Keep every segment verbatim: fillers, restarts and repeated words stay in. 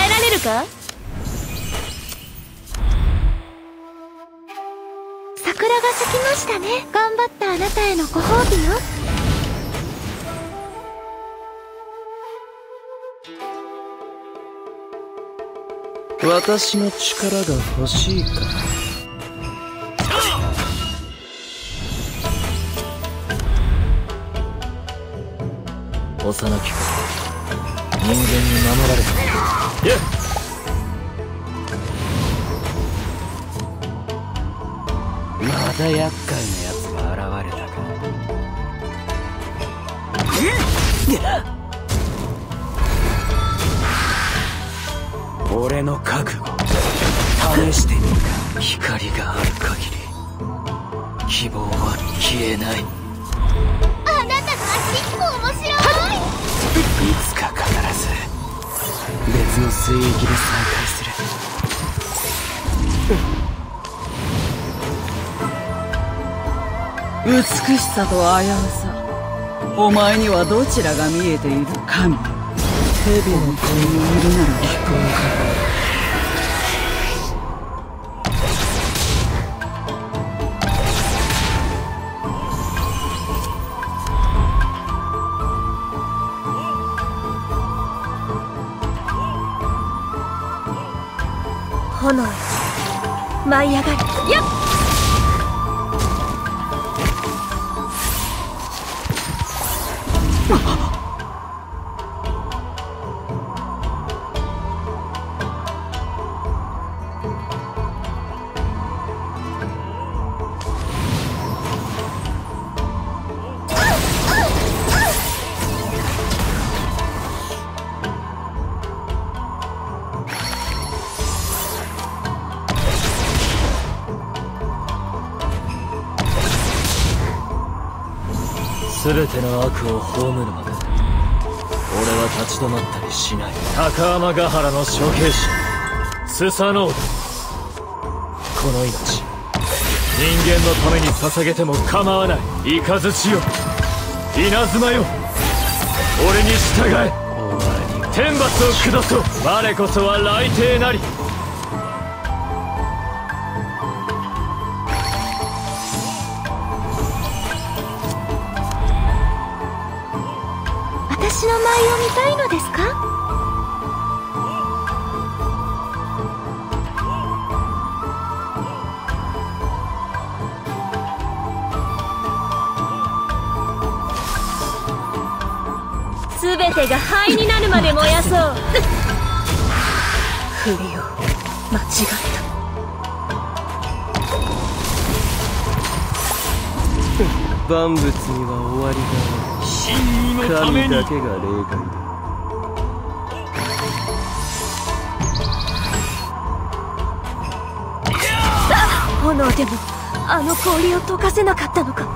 えられるか？ 桜が咲きましたね。頑張ったあなたへのご褒美よ。 私の力が欲しいか。幼き頃人間に守られた。いやまだ厄介な奴が現れたか。俺の覚悟試してみるか。光がある限り希望は消えない。 あなたの足面白い。 いつか必ず別の水域で再会する。 美しさと危うさ、お前にはどちらが見えている？神よ、蛇の子にいるなら聞こえる。 炎よ、舞い上がる。やっ全ての悪を葬るまで俺は立ち止まったりしない。高天ヶ原の処刑者スサノオだ。この命人間のために捧げても構わない。雷よ、稲妻よ、俺に従え。天罰を下そう。我こそは雷帝なり。 私の舞を見たいのですか？ すべてが灰になるまで燃やそう。不利よ、間違った。 万物には終わりがある。神だけが例外だ。 炎でもあの氷を溶かせなかったのか。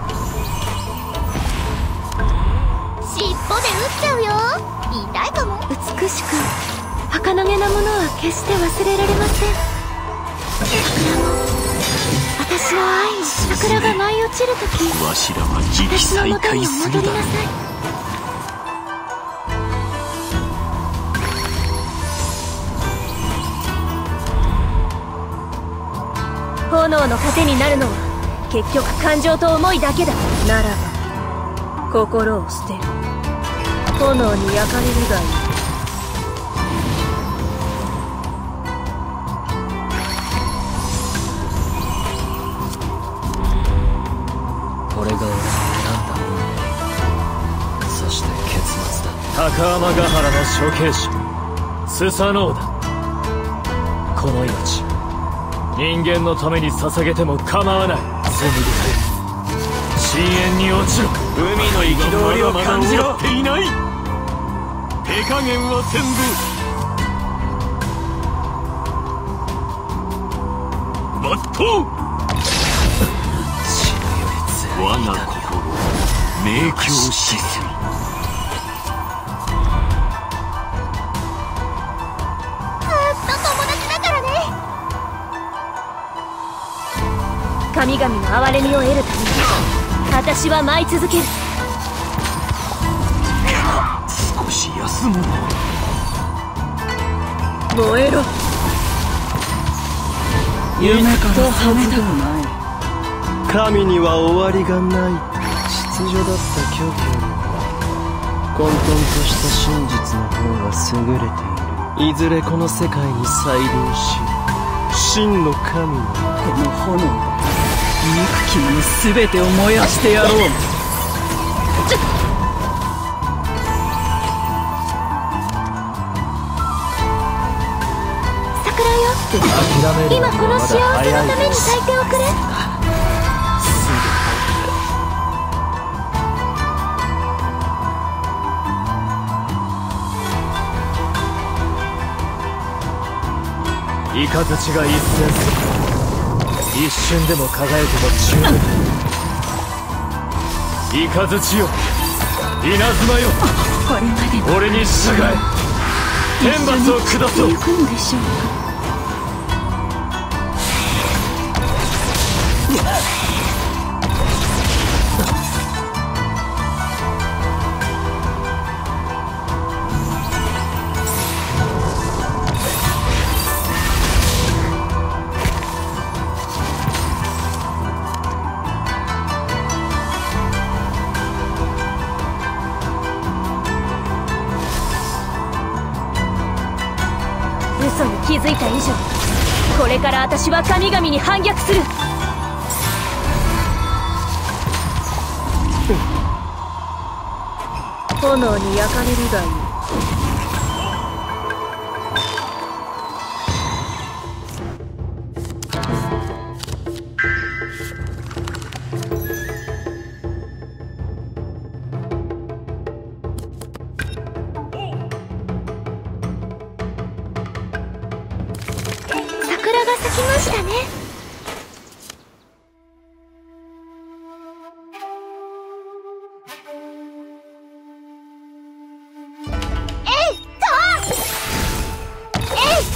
尻尾で撃っちゃうよ。痛いかも。 美しく儚げなものは決して忘れられません。 桜も、私の愛も。桜が舞い落ちるとき、 わしらは次期再会するだろう。 炎の糧になるのは結局感情と思いだけだ。ならば心を捨てる。炎に焼かれるがいい。 これが俺の選んだ運命、そして結末だ。高天ヶ原の処刑者スサノオだ。この命人間のために捧げても構わない。罪深い深淵に落ちろ。海の憤りを感じろ。っていない。手加減はせんぞ。抜刀。我が心明鏡止水。 神々の憐れみを得るために私は舞い続ける。 少し休む。 燃えろ。 夢から覚めたくない。 神には終わりがない。秩序だった狂気よりは混沌とした真実の方が優れている。いずれこの世界に再臨し、真の神にこの炎で憎き者全てを燃やしてやろう。 桜よ、今この幸せのために咲いておくれ。 雷が一閃する。一瞬でも輝けば十分。雷よ、稲妻よ、 これまで俺に従え。天罰を下そう。 行くのでしょうか。 嘘に気づいた以上、これから私は神々に反逆する。炎に焼かれるがいい。 桜が咲きましたね。えいっとえいっ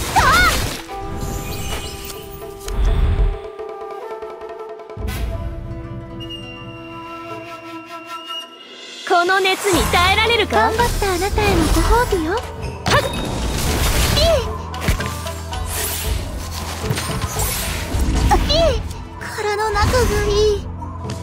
とこの熱に耐えられるか。 頑張ったあなたへのご褒美よ。はっ殻の中がいい。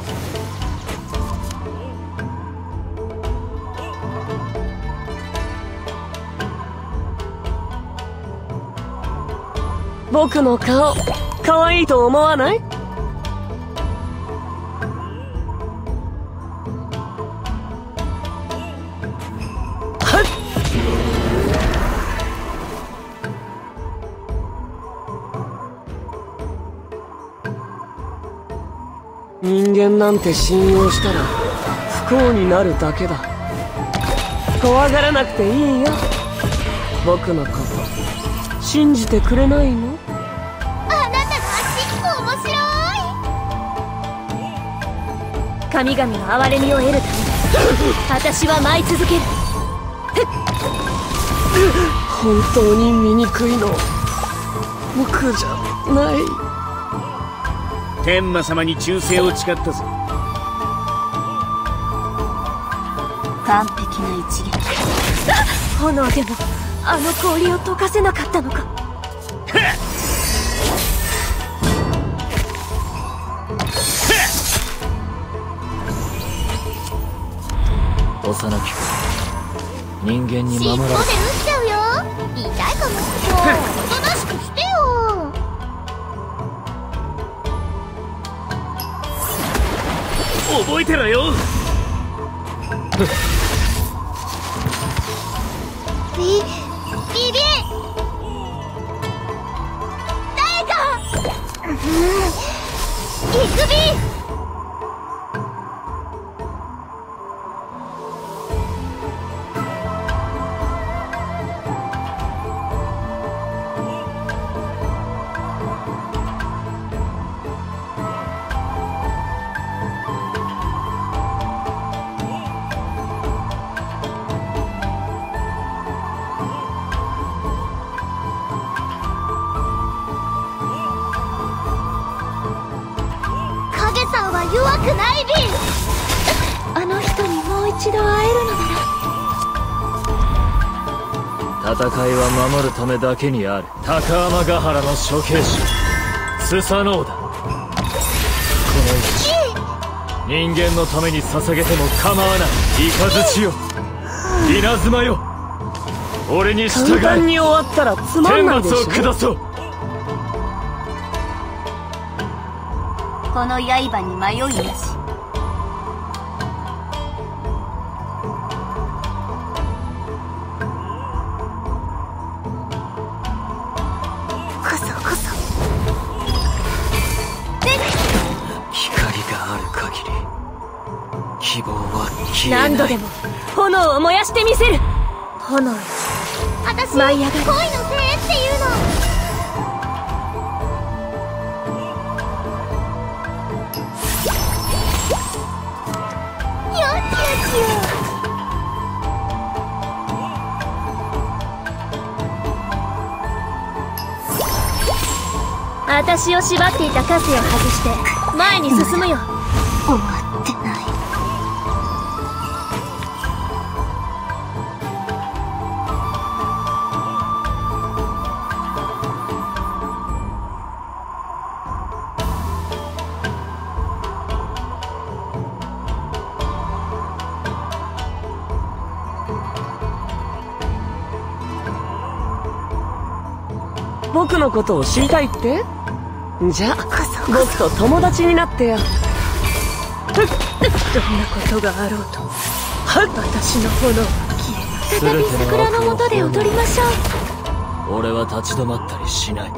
僕の顔、可愛いと思わない？人間なんて信用したら不幸になるだけだ。怖がらなくていいよ。僕のこと信じてくれないの？ あなたの足面白い。 神々の憐れみを得るため私は舞い続ける。本当に醜いの僕じゃない。 天馬様に忠誠を誓ったぞ。 完璧な一撃。 炎でもあの氷を溶かせなかったのか。 幼き子、人間に守られ尻尾で打っちゃうよ。痛いかも。おとなしくしてよ。 覚えてろよ。 ビビビ誰か、うん、ビクビ。弱くないビン。あの人にもう一度会えるのなら。 戦いは守るためだけにある。高天ヶ原の処刑士スサノオだ。この命人間のために捧げても構わない。雷よ、稲妻よ、俺に従え。 簡単に終わったらつまんないでしょ。 天罰を下そう。 この刃に迷いなし。こそこそ光がある限り希望は消えない。 何度でも炎を燃やしてみせる。炎、私舞い上がる恋のせいっていうの。私を縛っていた枷を外して前に進むよ。終わってない。 僕のことを知りたいって？じゃあ僕と友達になってよ。 どんなことがあろうと私の炎は消えない。再び桜の下で踊りましょう。 俺は立ち止まったりしない。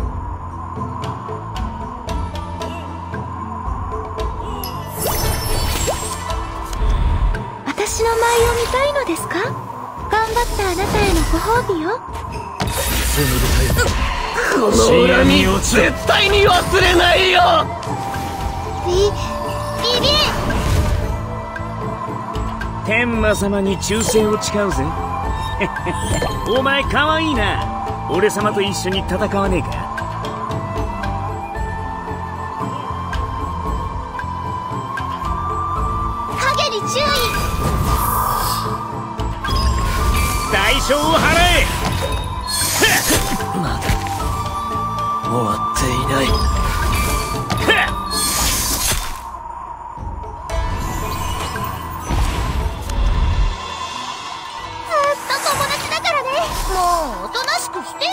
私の舞を見たいのですか？頑張ったあなたへのご褒美よ。 スミルタよ、 この恨み絶対に忘れないよ。 ビビビ天馬様に忠誠を誓うぜ。お前かわいいな。俺様と一緒に戦わねえか？ 影に注意。 代償を払え。 まだ終わっていない。 ずっと友達だからね。もうおとなしくしてよ。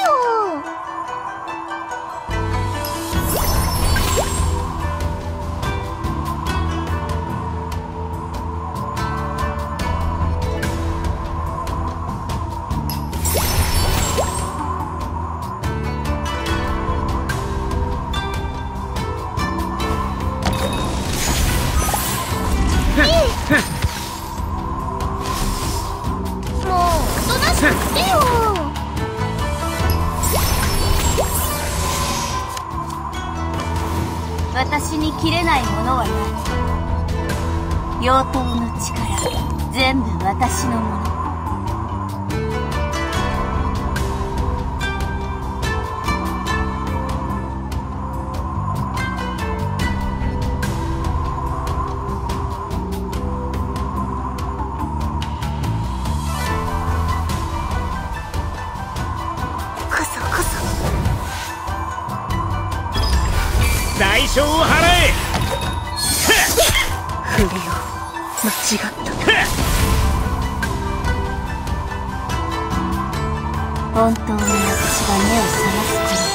私に切れないものはない。妖刀の力全部私のもの。こそこそ代償を払え。 不利よ、間違った。本当に私が目を覚ます頃。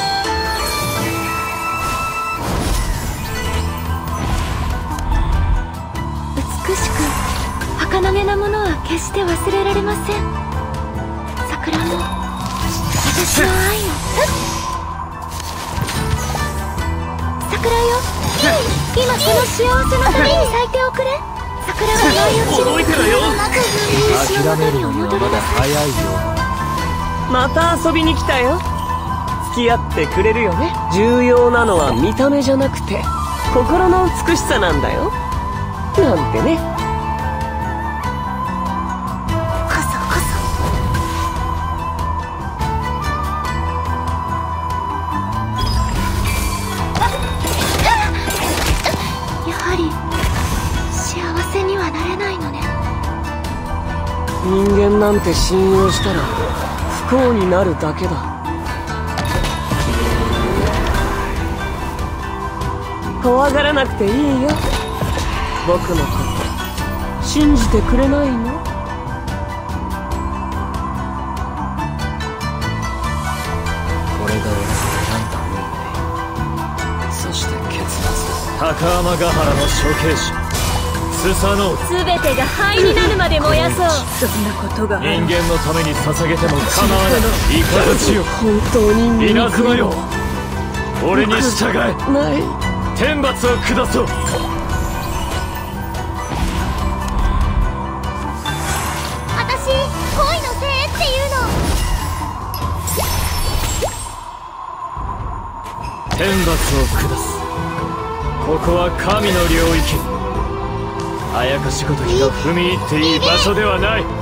美しく儚げなものは決して忘れられません。桜も私の愛も。桜よ、今その幸せのために咲いておくれ。桜は舞い落ちる。 覚えてろよ。 諦めるのにはまだ早いよ。 また遊びに来たよ。付き合ってくれるよね。重要なのは見た目じゃなくて心の美しさなんだよ。なんてね。 こそこそやはり幸せにはなれないのね。 人間なんて信用したら不不幸になるだけだ。怖がらなくていいよ。僕のこと信じてくれないの？ これが俺の選んだ運命、そして結末。高天ヶ原の処刑者スサノオド。 全てが灰になるまで燃やそう。どんなことがある。 人間のために捧げても構わない。雷よ、 本当に稲妻よ、俺に従え。 ない。 天罰を下そう。 私恋のせいっていうの。 天罰を下す。ここは神の領域。あやかしごときが踏み入っていい場所ではない。